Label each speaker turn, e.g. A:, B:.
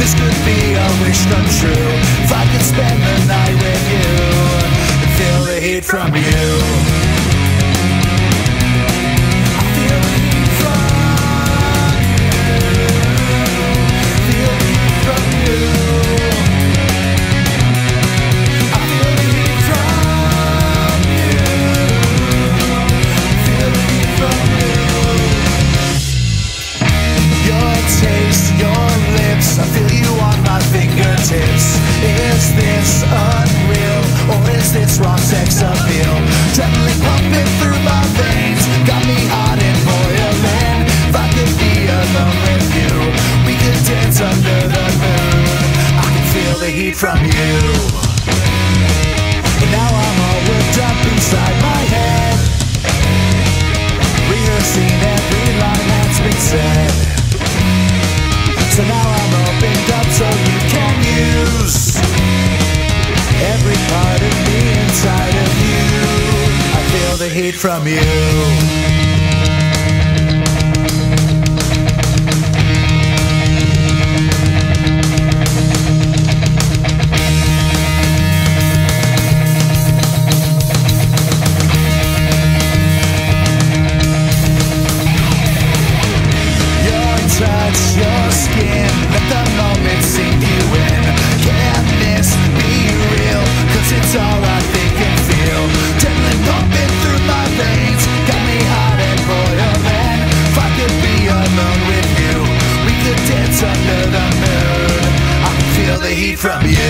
A: This could be a wish come true. If I could spend the night with you and feel the heat from you. I feel the heat from you. Feel the heat from you. I feel the heat from you. Feel the heat from you. Your taste, your lips, I feel you on my fingertips. Is this unreal, or is this wrong sex appeal? Adrenaline pumping through my veins, got me hot and boiling. If I could be alone with you, we could dance under the moon. I can feel the heat from you. And now I'm all worked up inside my head, rehearsing every line that's been said. So now I'm opened up so you can use every part of me inside of you. I feel the heat from you. Your skin, let the moment sink you in. Can't this be real? Cause it's all I think and feel. Adrenaline pumping through my veins, got me hot and boiling. If I could be alone with you, we could dance under the moon. I can feel the heat from you.